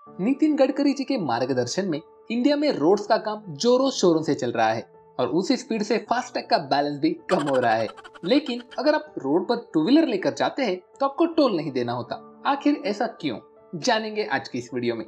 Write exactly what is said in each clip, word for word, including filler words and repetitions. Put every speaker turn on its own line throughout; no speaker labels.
नितिन गडकरी जी के मार्गदर्शन में इंडिया में रोड्स का काम जोरों शोरों से चल रहा है और उसी स्पीड से फास्टैग का बैलेंस भी कम हो रहा है। लेकिन अगर आप रोड पर टू व्हीलर लेकर जाते हैं तो आपको टोल नहीं देना होता। आखिर ऐसा क्यों, जानेंगे आज की इस वीडियो में।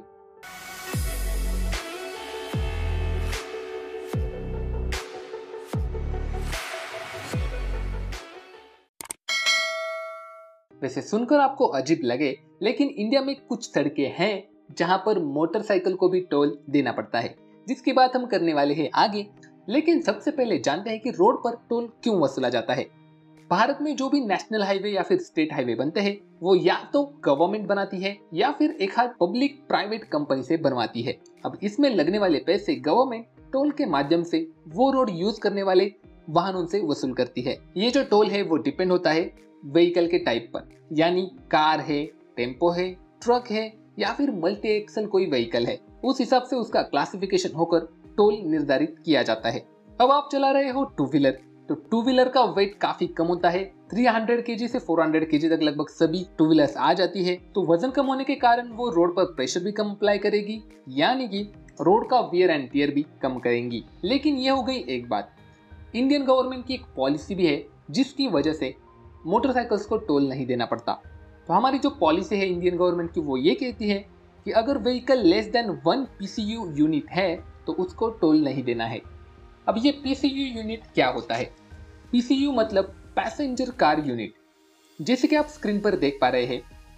वैसे सुनकर आपको अजीब लगे, लेकिन इंडिया में कुछ सड़कें हैं जहां पर मोटरसाइकिल को भी टोल देना पड़ता है, जिसकी बात हम करने वाले हैं आगे। लेकिन सबसे पहले जानते हैं कि रोड पर टोल क्यों वसूला जाता है। भारत में जो भी नेशनल हाईवे या फिर स्टेट हाईवे बनते हैं वो या तो गवर्नमेंट बनाती है या फिर एक हाथ पब्लिक प्राइवेट कंपनी से बनवाती है। अब इसमें लगने वाले पैसे गवर्नमेंट टोल के माध्यम से वो रोड यूज करने वाले वाहनों से वसूल करती है। ये जो टोल है वो डिपेंड होता है व्हीकल के टाइप पर, यानी कार है, टेम्पो है, ट्रक है या फिर मल्टी एक्सल कोई व्हीकल है, उस हिसाब से उसका क्लासिफिकेशन होकर टोल निर्धारित किया जाता है। अब आप चला रहे हो टू व्हीलर, तो टू व्हीलर का वेट काफी कम होता है, तीन सौ केजी से चार सौ केजी तक लगभग सभी टू व्हीलर्स आ जाती है। तो वजन कम होने के कारण वो रोड पर प्रेशर भी कम अप्लाई करेगी, यानी कि रोड का वियर एंड टियर भी कम करेंगी। लेकिन ये हो गई एक बात, इंडियन गवर्नमेंट की एक पॉलिसी भी है जिसकी वजह से मोटरसाइकिल्स को टोल नहीं देना पड़ता। तो हमारी जो पॉलिसी है इंडियन गवर्नमेंट की वो ये कहती है कि अगर vehicle less than one PCU unit है तो उसको टोल नहीं देना है। अब ये पीसीयू यूनिट क्या होता है? पीसीयू मतलब पैसेंजर कार यूनिट। जैसे कि आप स्क्रीन पर देख पा रहे हैं,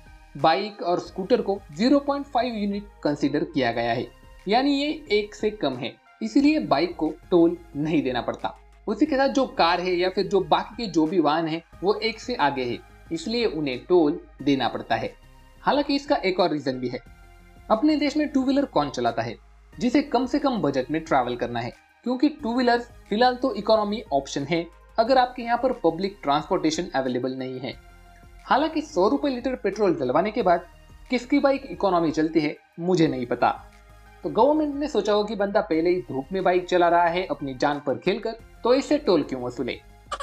बाइक और स्कूटर को zero point five unit consider किया गया है, यानी ये एक से कम है, इसीलिए बाइक को टोल नहीं देना पड़ता। उसी के साथ जो कार है या फिर जो बाकी के जो भी वाहन है वो एक से आगे है, इसलिए उन्हें टोल देना पड़ता है। हालांकि इसका एक और रीजन भी है। अपने देश में टू व्हीलर कौन चलाता है जिसे कम से कम बजट में ट्रैवल करना है, क्योंकि टू व्हीलर फिलहाल तो इकोनॉमी ऑप्शन है अगर आपके यहाँ पर पब्लिक ट्रांसपोर्टेशन अवेलेबल नहीं है। हालांकि सौ रुपए लीटर पेट्रोल डलवाने के बाद किसकी बाइक इकोनॉमी चलती है मुझे नहीं पता। तो गवर्नमेंट ने सोचा हो कि बंदा पहले ही धूप में बाइक चला रहा है अपनी जान पर खेलकर, तो इससे टोल क्यों वसूले।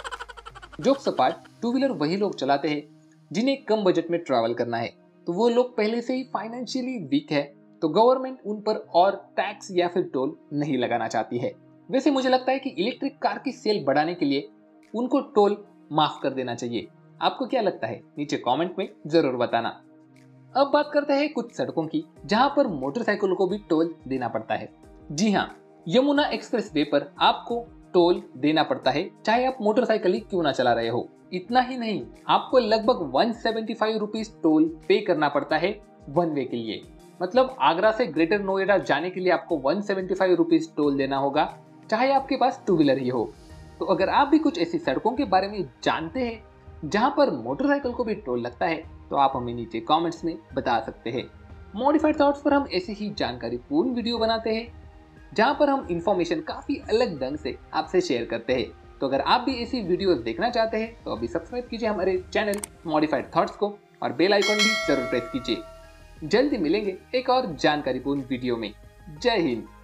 जोक्स अपार्ट, टू व्हीलर वही लोग चलाते हैं जिन्हें कम बजट में ट्रैवल करना है, तो वो लोग पहले से ही फाइनेंशियली वीक है, तो गवर्नमेंट उन पर और टैक्स या फिर टोल नहीं लगाना चाहती है। वैसे मुझे लगता है कि इलेक्ट्रिक कार की सेल बढ़ाने के लिए उनको टोल माफ कर देना चाहिए। आपको क्या लगता है, नीचे कमेंट में जरूर बताना। अब बात करते हैं कुछ सड़कों की जहां पर मोटरसाइकिलों को भी टोल देना पड़ता है। जी हाँ, यमुना एक्सप्रेस वे पर आपको टोल देना पड़ता है, चाहे आप मोटरसाइकिल ही क्यों ना चला रहे हो। इतना ही नहीं, आपको लगभग एक सौ पचहत्तर रुपीस टोल पे करना पड़ता है वन वे के लिए। मतलब आगरा से ग्रेटर नोएडा जाने के लिए आपको एक सौ पचहत्तर रुपीस टोल देना होगा, चाहे आपके पास टू व्हीलर ही हो। तो अगर आप भी कुछ ऐसी सड़कों के बारे में जानते हैं जहां पर मोटरसाइकिल को भी टोल लगता है तो आप हमें नीचे कमेंट्स में बता सकते हैं। मॉडिफाइड थॉट्स पर हम ऐसी ही जानकारी पूर्ण वीडियो बनाते हैं जहां पर हम इंफॉर्मेशन काफी अलग ढंग से आपसे शेयर करते हैं। तो अगर आप भी ऐसी वीडियोस देखना चाहते हैं तो अभी सब्सक्राइब कीजिए हमारे चैनल मॉडिफाइड थॉट्स को और बेल आइकॉन भी जरूर प्रेस कीजिए। जल्दी मिलेंगे एक और जानकारीपूर्ण वीडियो में। जय हिंद।